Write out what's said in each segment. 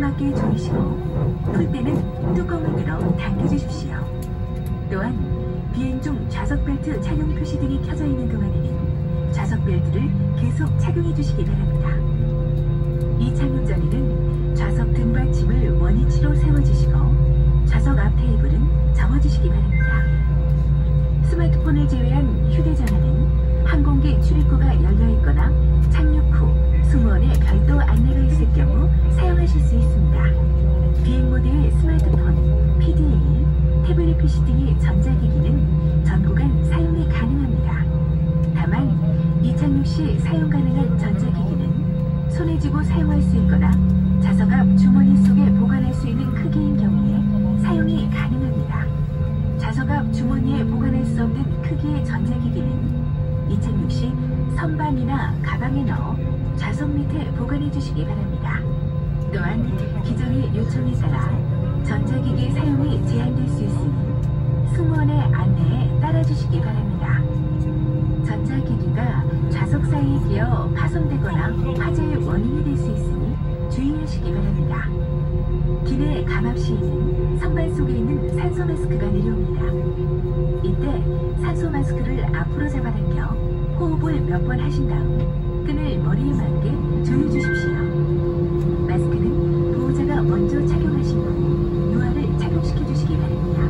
가깝게 조이시고 풀 때는 뚜껑을 들어 당겨주십시오. 또한 비행 중 좌석 벨트 착용 표시 등이 켜져 있는 동안에는 좌석 벨트를 계속 착용해 주시기 바랍니다. 이 착륙 전에는 좌석 등받침을 원위치로 세워주시고 좌석 앞 테이블은 접어주시기 바랍니다. 스마트폰을 제외한 휴대전화는 항공기 출입구가 열려있거나 착륙 후 승무원의 별도 안내가 있을 경우 사용하실 수 있습니다. 비행 모드의 스마트폰, PDA, 태블릿 PC 등의 전자기기는 전 구간 사용이 가능합니다. 다만 이착륙 시 사용 가능한 전자기기는 손에 쥐고 사용할 수 있거나 좌석 앞 주머니 속에 보관할 수 있는 크기인 경우에 사용이 가능합니다. 좌석 앞 주머니에 보관할 수 없는 크기의 전자기기는 이착륙 시 선반이나 가방에 넣어 좌석 밑에 보관해 주시기 바랍니다. 또한 기장의 요청에 따라 전자기기 사용이 제한될 수 있으니 승무원의 안내에 따라주시기 바랍니다. 전자기기가 좌석 사이에 끼어 파손되거나 화재의 원인이 될 수 있으니 주의하시기 바랍니다. 기내 감압 시에는 선반 속에 있는 산소 마스크가 내려옵니다. 이때 산소 마스크를 앞으로 잡아당겨 호흡을 몇 번 하신 다음 끈을 머리에 맞게 조여주십시오. 마스크는 보호자가 먼저 착용하신 후 유아를 착용시켜주시기 바랍니다.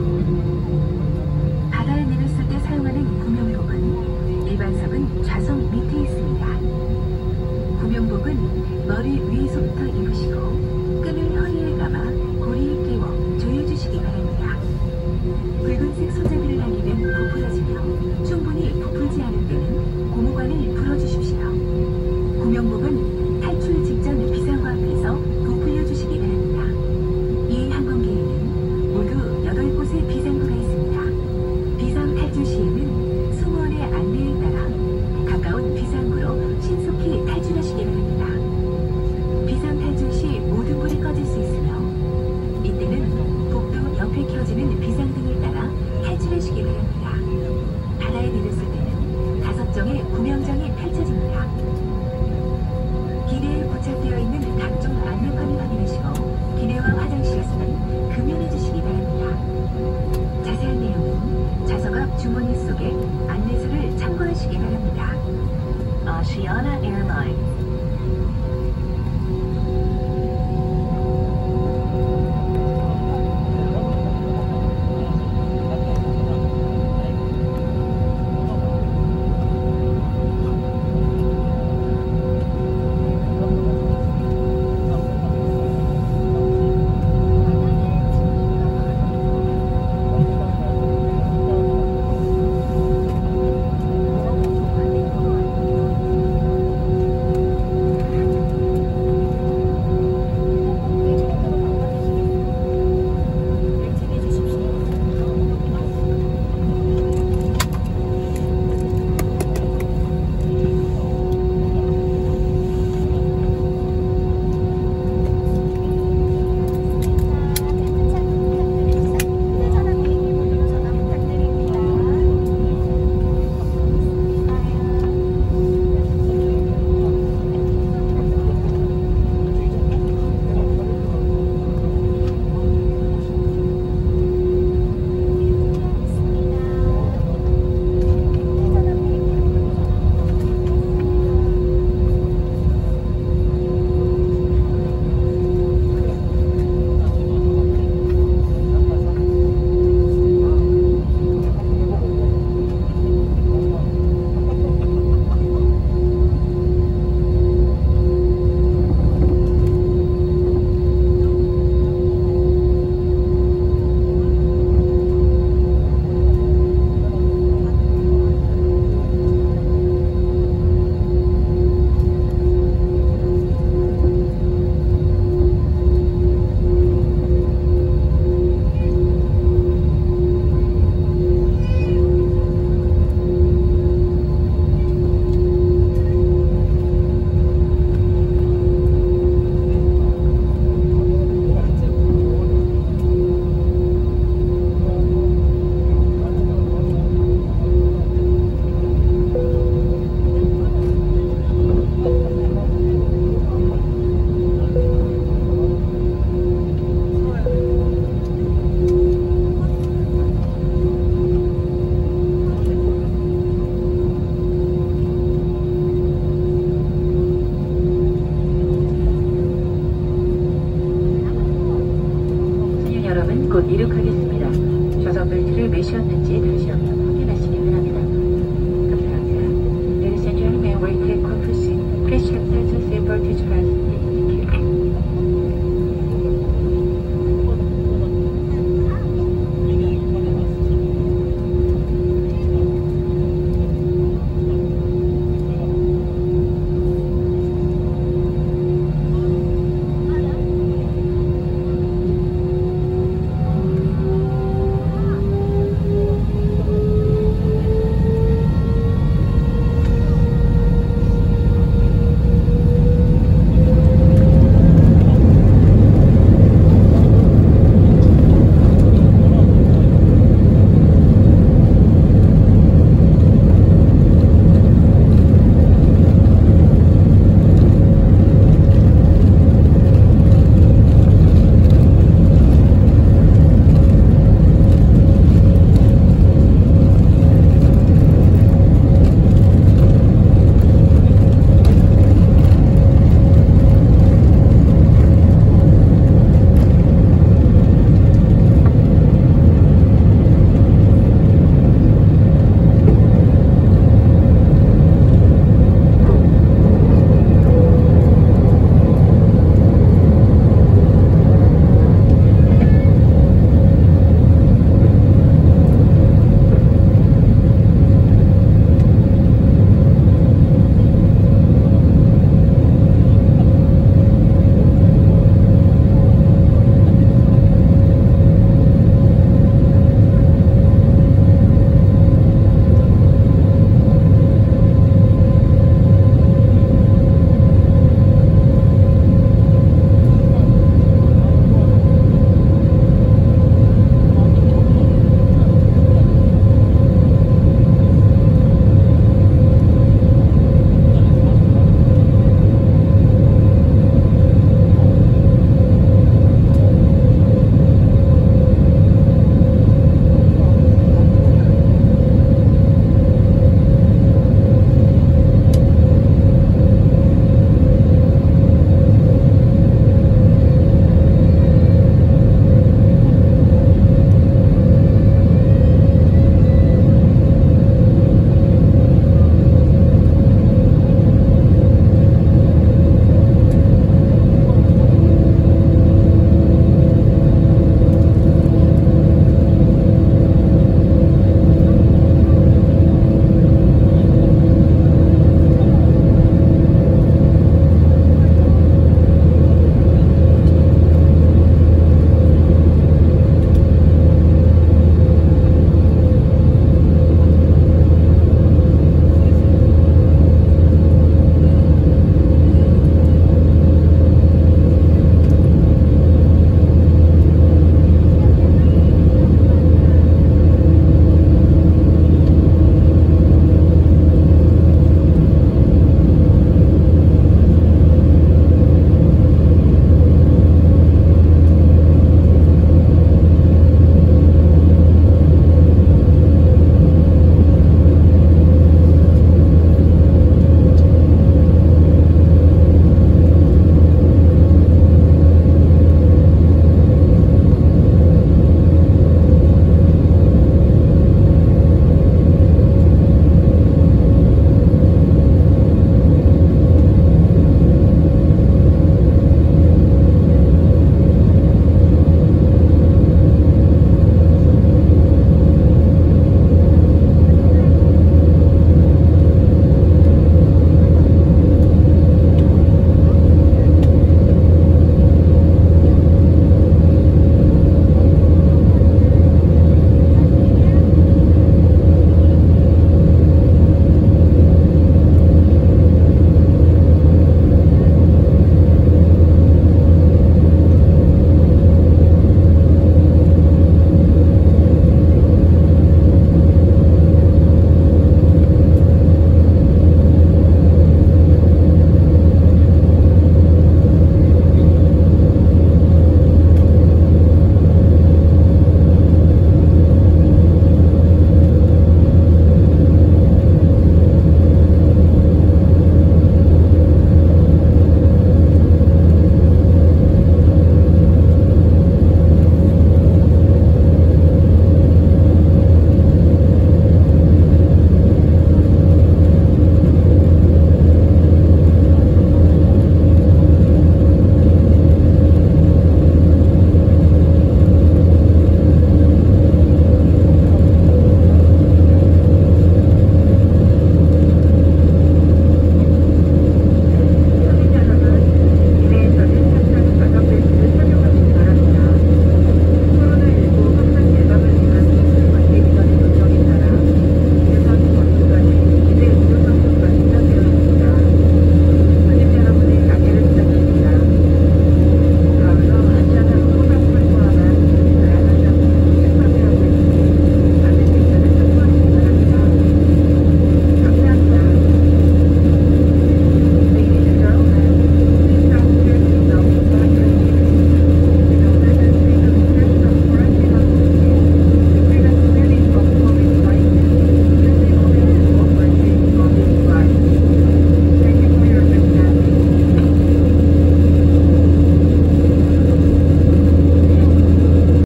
바다에 내렸을 때 사용하는 구명복은 일반석은 좌석 밑에 있습니다. 구명복은 머리 위에서부터 입으시고 끈을 허리에 감아 고리에 끼워 조여주시기 바랍니다. 붉은색 손잡이를 당기면 부풀어지며 충분히 부풀지 않을 때는 고무관을 풀어주십시오. 구명복은 탈출 직전 비상구 앞에서 부풀려 주시기 바랍니다. 이 항공기에는 모두 8곳의 비상구가 있습니다. 비상 탈출 시에는 승무원의 안내에 따라 가까운 비상구로 신속히 탈출하시기 바랍니다. 비상 탈출 시 모든 불이 꺼질 수 있으며 이때는 복도 옆에 켜지는 비상등에 따라 탈출하시기 바랍니다. 바다에 내렸을 때는 5정의 구명장이 펼쳐집니다. 기내에 부착되어 있는 각종 안내판을 확인하시고 기내와 화장실에서는 금연해 주시기 바랍니다. 자세한 내용은 좌석 앞 주머니 속에 안내서를 참고하시기 바랍니다. Oceania Airlines 바람은 곧 이륙하겠습니다. 좌석 벨트를 매셨는지 다시 한번